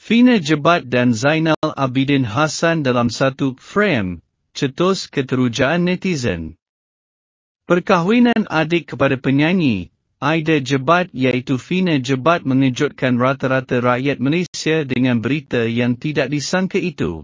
Fyna Jebat dan Zainal Abidin Hassan dalam satu frame, cetus keterujaan netizen. Perkahwinan adik kepada penyanyi, Aida Jebat iaitu Fyna Jebat mengejutkan rata-rata rakyat Malaysia dengan berita yang tidak disangka itu.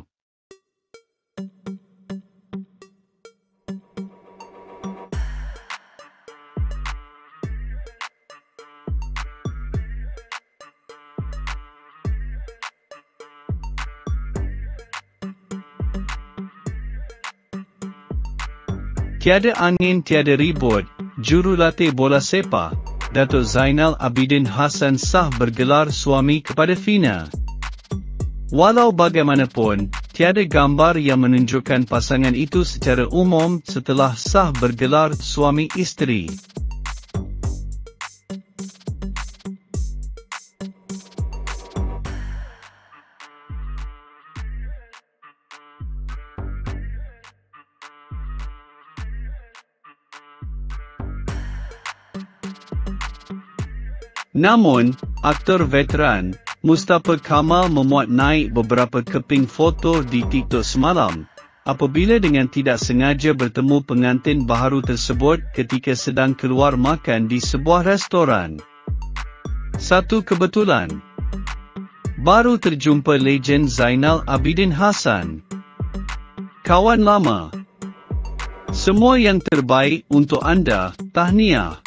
Tiada angin tiada ribut, jurulatih bola sepak, Datuk Zainal Abidin Hassan sah bergelar suami kepada Fyna. Walau bagaimanapun, tiada gambar yang menunjukkan pasangan itu secara umum setelah sah bergelar suami isteri. Namun, aktor veteran, Mustafa Kamal memuat naik beberapa keping foto di TikTok semalam, apabila dengan tidak sengaja bertemu pengantin baharu tersebut ketika sedang keluar makan di sebuah restoran. Satu kebetulan. Baru terjumpa legen Zainal Abidin Hassan. Kawan lama. Semua yang terbaik untuk anda, tahniah.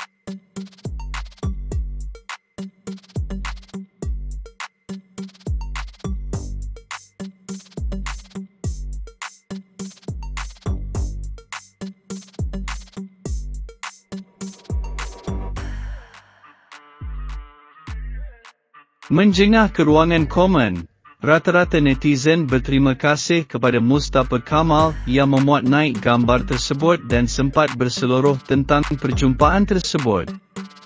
Menjengah ke ruangan komen, rata-rata netizen berterima kasih kepada Mustafa Kamal yang memuat naik gambar tersebut dan sempat berseluruh tentang perjumpaan tersebut.